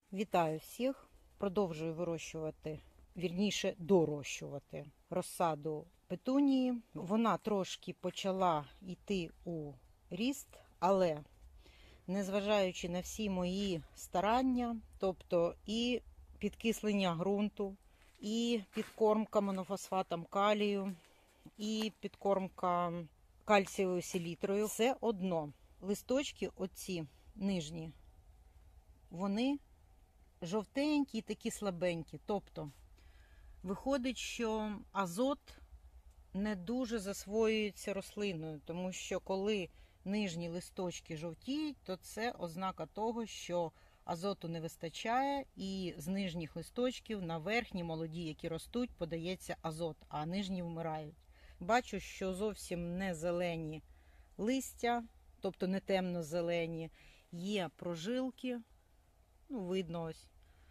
Вітаю всіх! Продовжую вирощувати, вірніше дорощувати розсаду петунії. Вона трошки почала йти у ріст, але незважаючи на всі мої старання, тобто і підкислення ґрунту, і підкормка монофосфатом калію, і підкормка кальцієвою селітрою, все одно листочки оці нижні, вони жовтенькі, такі слабенькі. Тобто виходить, що азот не дуже засвоюється рослиною, тому що коли нижні листочки жовтіють, то це ознака того, що азоту не вистачає, і з нижніх листочків на верхні молоді, які ростуть, подається азот, а нижні вмирають. Бачу, що зовсім не зелені листя, тобто не темно-зелені, є прожилки. Видно ось.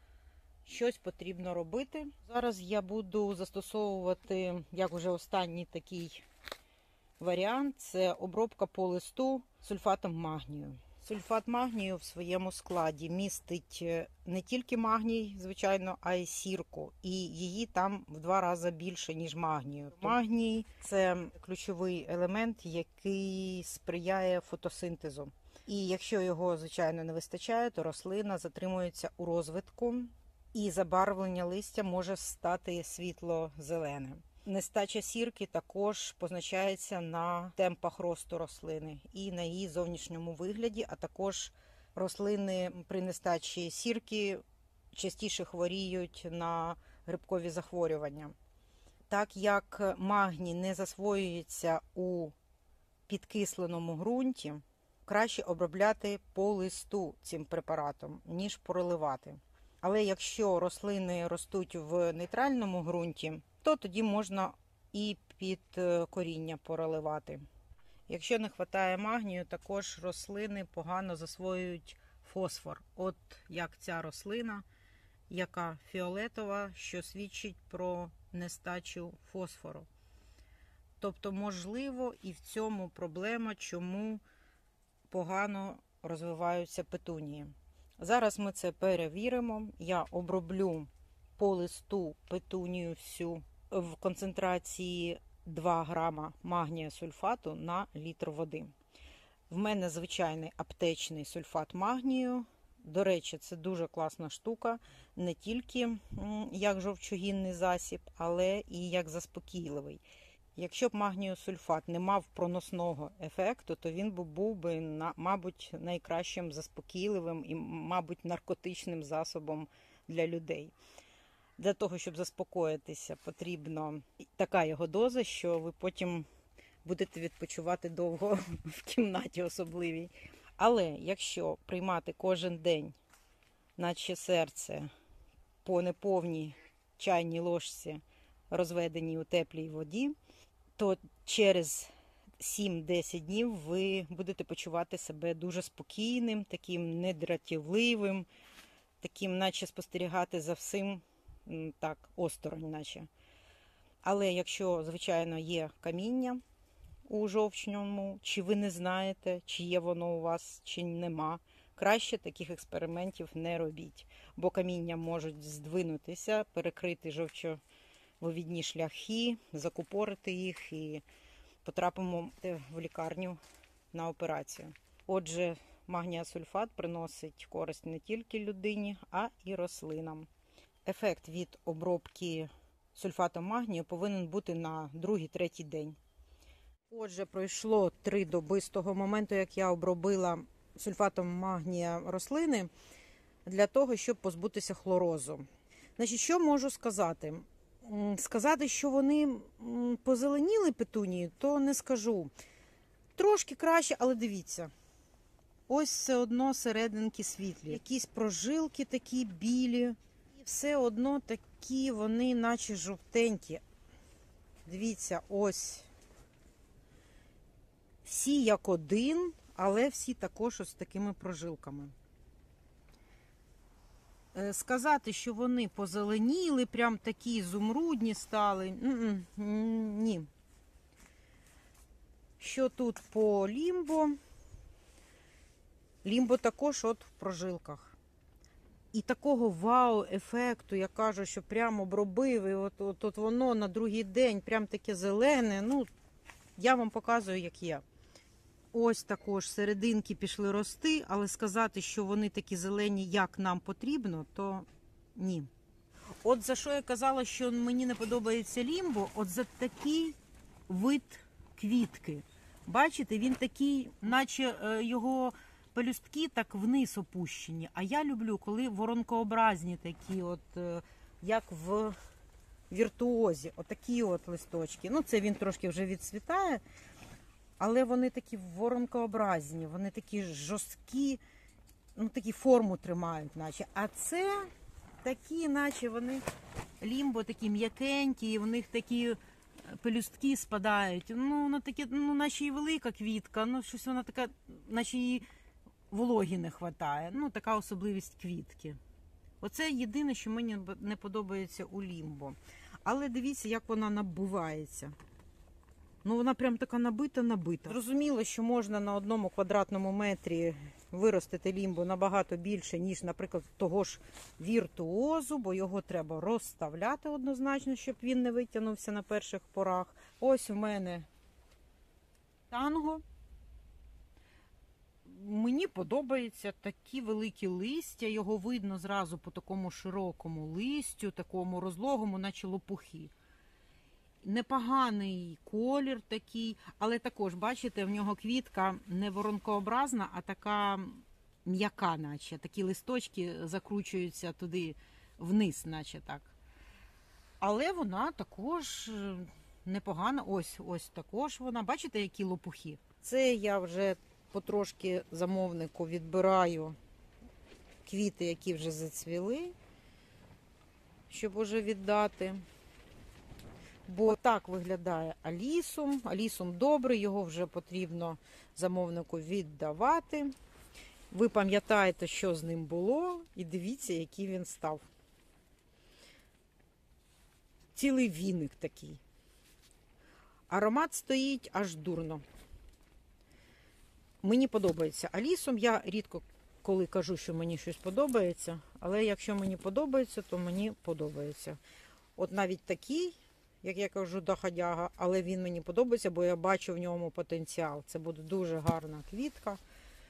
Щось потрібно робити. Зараз я буду застосовувати, як вже останній такий варіант, це обробка по листу сульфатом магнію. Сульфат магнію в своєму складі містить не тільки магній, звичайно, а й сірку. І її там в 2 рази більше, ніж магнію. Магній – це ключовий елемент, який сприяє фотосинтезу. І якщо його, звичайно, не вистачає, то рослина затримується у розвитку, і забарвлення листя може стати світло-зеленим. Нестача сірки також позначається на темпах росту рослини і на її зовнішньому вигляді, а також рослини при нестачі сірки частіше хворіють на грибкові захворювання. Так як магній не засвоюється у підкисленому ґрунті, краще обробляти по листу цим препаратом, ніж проливати. Але якщо рослини ростуть в нейтральному ґрунті, то тоді можна і під коріння проливати. Якщо не вистачає магнію, також рослини погано засвоюють фосфор. От як ця рослина, яка фіолетова, що свідчить про нестачу фосфору. Тобто, можливо, і в цьому проблема, чому погано розвиваються петунії. Зараз ми це перевіримо. Я оброблю по листу петунію всю в концентрації 2 грама магнія сульфату на літр води. В мене звичайний аптечний сульфат магнію. До речі, це дуже класна штука, не тільки як жовчогінний засіб, але і як заспокійливий. Якщо б магніосульфат не мав проносного ефекту, то він був би, мабуть, найкращим заспокійливим і, мабуть, наркотичним засобом для людей. Для того, щоб заспокоїтися, потрібна така його доза, що ви потім будете відпочивати довго в кімнаті особливій. Але якщо приймати кожен день, наче серце, по неповній чайній ложці, розведеній у теплій воді, то через 7-10 днів ви будете почувати себе дуже спокійним, таким недратівливим, таким, наче спостерігати за всім так, осторонь, наче. Але якщо, звичайно, є каміння у жовчному, чи ви не знаєте, чи є воно у вас, чи нема, краще таких експериментів не робіть, бо каміння можуть здвинутися, перекрити жовчовивідні шляхи, закупорити їх і потрапимо в лікарню на операцію. Отже, магніосульфат приносить користь не тільки людині, а і рослинам. Ефект від обробки сульфатом магнію повинен бути на 2-3 день. Отже, пройшло 3 доби з того моменту, як я обробила сульфатом магнія рослини, для того, щоб позбутися хлорозу. Значить, що можу сказати? Сказати, що вони позеленіли петунії, то не скажу. Трошки краще, але дивіться. Ось все одно серединки світлі. Якісь прожилки такі білі. І все одно такі вони наче жовтенькі. Дивіться, ось. Всі як один, але всі також ось такими прожилками. Сказати, що вони позеленіли, прям такі ізумрудні стали. Ні. Що тут по лімбо? Лімбо також от в прожилках. І такого вау-ефекту, я кажу, що прямо обробив, і от воно на другий день прям таке зелене. Ну, я вам показую, як є. Ось також серединки пішли рости, але сказати, що вони такі зелені, як нам потрібно, то ні. От за що я казала, що мені не подобається лімбо, от за такий вид квітки. Бачите, він такий, наче його пелюстки так вниз опущені. А я люблю, коли воронкообразні такі, от, як в віртуозі, отакі от листочки. Ну, це він трошки вже відцвітає, але вони такі воронкообразні, вони такі жорсткі, ну, такі форму тримають, наче. А це такі, наче вони лімбо такі м'якенькі, і в них такі пелюстки спадають. Ну, вона таке, ну, наче і велика квітка, ну, щось вона така, наче їй вологі не вистачає. Ну, така особливість квітки. Оце єдине, що мені не подобається у лімбо. Але дивіться, як вона набувається. Ну, вона прям така набита. Зрозуміло, що можна на 1 квадратному метрі виростити лімбу набагато більше, ніж, наприклад, того ж віртуозу, бо його треба розставляти однозначно, щоб він не витягнувся на перших порах. Ось у мене танго. Мені подобаються такі великі листя, його видно зразу по такому широкому листю, такому розлогому, наче лопухи. Непоганий колір такий, але також, бачите, в нього квітка не воронкообразна, а така м'яка, наче. Такі листочки закручуються туди вниз, наче так. Але вона також непогана. Ось також вона. Бачите, які лопухи? Це я вже потрошки замовнику відбираю квіти, які вже зацвіли, щоб уже віддати. Бо так виглядає алісум. Алісум добрий, його вже потрібно замовнику віддавати. Ви пам'ятаєте, що з ним було, і дивіться, який він став. Цілий віник такий. Аромат стоїть аж дурно. Мені подобається алісум. Я рідко коли кажу, що мені щось подобається, але якщо мені подобається, то мені подобається. От навіть такий, як я кажу, доходяга, але він мені подобається, бо я бачу в ньому потенціал. Це буде дуже гарна квітка.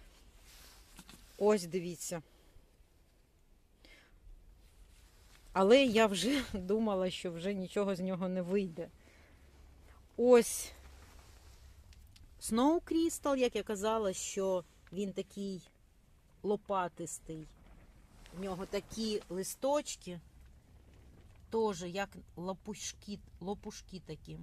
Ось, дивіться. Але я вже думала, що вже нічого з нього не вийде. Ось Snow Crystal, як я казала, що він такий лопатистий. В нього такі листочки. Теж як лопушки такі.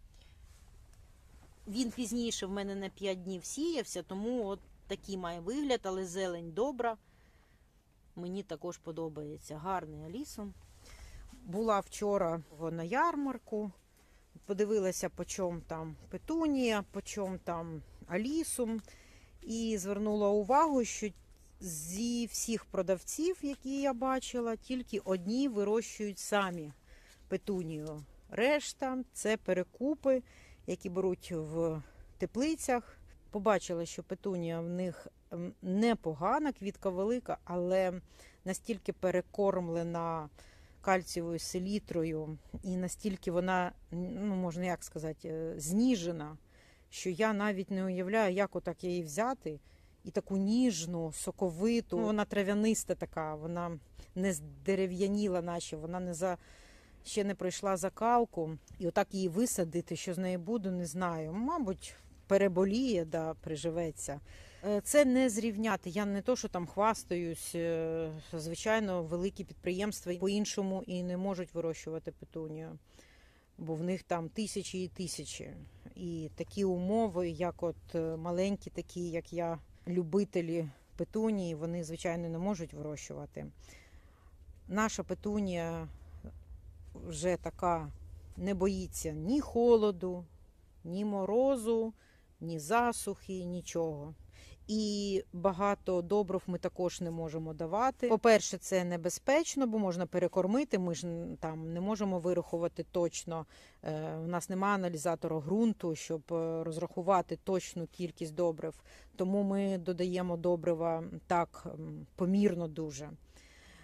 Він пізніше в мене на 5 днів сіявся, тому от такий має вигляд, але зелень добра. Мені також подобається. Гарний алісум. Була вчора на ярмарку, подивилася, по чому там петунія, по чому там алісум. І звернула увагу, що зі всіх продавців, які я бачила, тільки одні вирощують самі петунію. Решта – це перекупи, які беруть в теплицях. Побачила, що петунія в них непогана, квітка велика, але настільки перекормлена кальцієвою селітрою і настільки вона, ну, можна як сказати, зніжена, що я навіть не уявляю, як отак її взяти. І таку ніжну, соковиту, вона трав'яниста така, вона не здерев'яніла, наче, вона ще не пройшла закалку. І отак її висадити, що з нею буде, не знаю. Мабуть, переболіє, да, приживеться. Це не зрівняти. Я не то, що там хвастаюсь. Звичайно, великі підприємства по-іншому і не можуть вирощувати петунію. Бо в них там тисячі і тисячі. І такі умови, як от маленькі такі, як я, любителі петунії, вони, звичайно, не можуть вирощувати. Наша петунія вже така не боїться ні холоду, ні морозу, ні засухи, нічого. І багато добрив ми також не можемо давати. По-перше, це небезпечно, бо можна перекормити. Ми ж там не можемо вирахувати точно. У нас немає аналізатора ґрунту, щоб розрахувати точну кількість добрив. Тому ми додаємо добрива так помірно дуже.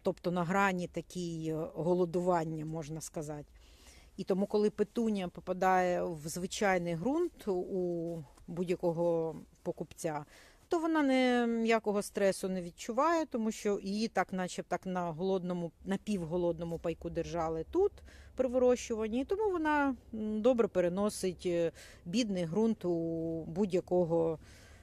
тобто на грані такій голодування, можна сказати. І тому, коли петунія попадає в звичайний ґрунт у будь-якого покупця, то вона ніякого стресу не відчуває, тому що її так, наче так на напівголодному пайку держали тут при вирощуванні, і тому вона добре переносить бідний ґрунт у будь-якого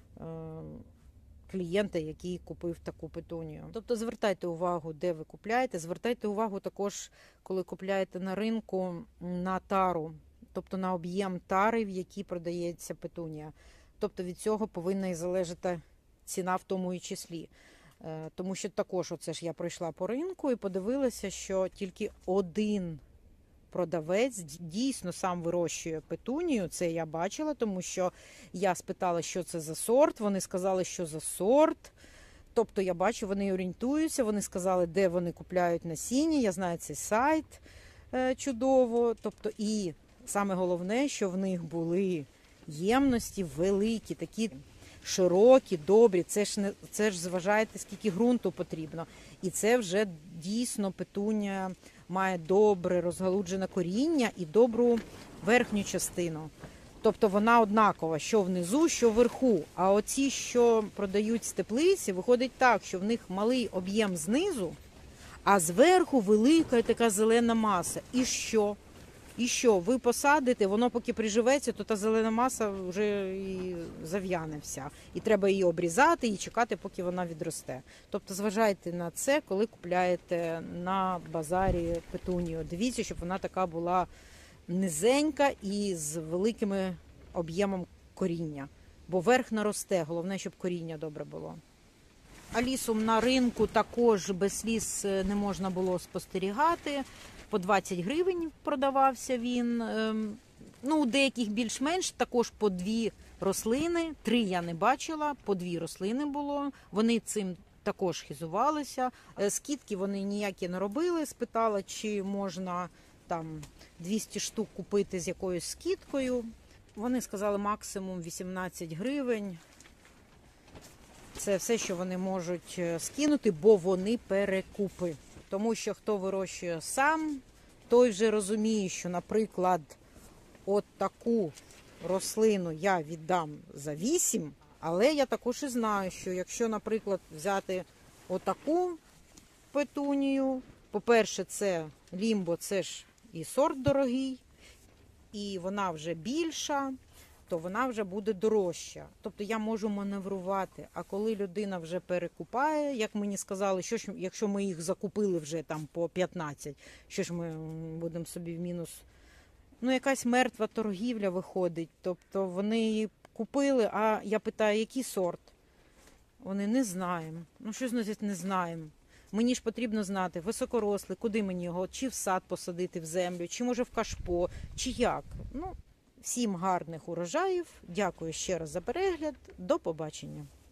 клієнта, який купив таку петунію. Тобто звертайте увагу, де ви купляєте, звертайте увагу також, коли купляєте на ринку, на тару, тобто на об'єм тари, в якій продається петунія. Тобто від цього повинна і залежати ціна в тому і числі. Тому що також оце ж я пройшла по ринку і подивилася, що тільки один продавець дійсно сам вирощує петунію. Це я бачила, тому що я спитала, що це за сорт. Вони сказали, що за сорт. Тобто я бачу, вони орієнтуються, вони сказали, де вони купляють насіння. Я знаю цей сайт чудово. Тобто і саме головне, що в них були ємності великі, такі широкі, добрі. Це ж зважаєте, скільки ґрунту потрібно. І це вже дійсно петунія має добре розгалуджене коріння і добру верхню частину. Тобто вона однакова, що внизу, що вверху. А оці, що продають з теплиці, виходить так, що в них малий об'єм знизу, а зверху велика така зелена маса. І що? І що? Ви посадите, воно поки приживеться, то та зелена маса вже і зав'яне вся. І треба її обрізати і чекати, поки вона відросте. Тобто зважайте на це, коли купляєте на базарі петунію. Дивіться, щоб вона така була низенька і з великим об'ємом коріння. Бо верх наросте, головне, щоб коріння добре було. Алісум на ринку також без сліз не можна було спостерігати. По 20 гривень продавався він. У деяких більш-менш також по 2 рослини. 3 я не бачила, по 2 рослини було. Вони цим також хизувалися. Скидки вони ніякі не робили. Спитала, чи можна там 200 штук купити з якоюсь скидкою. Вони сказали максимум 18 гривень. Це все, що вони можуть скинути, бо вони перекупи. Тому що хто вирощує сам, той вже розуміє, що, наприклад, от таку рослину я віддам за 8, але я також і знаю, що якщо, наприклад, взяти отаку петунію, по-перше, це лімбо, це ж і сорт дорогий, і вона вже більша, то вона вже буде дорожча. Тобто я можу маневрувати. А коли людина вже перекупає, як мені сказали, що ж, якщо ми їх закупили вже там по 15, що ж ми будемо собі в мінус? Якась мертва торгівля виходить. Тобто вони її купили, а я питаю, який сорт? Вони не знаємо. Що значить не знаємо? Мені ж потрібно знати, високорослий, куди мені його, чи в сад посадити в землю, чи може в кашпо, чи як. Всім гарних урожаїв. Дякую ще раз за перегляд. До побачення.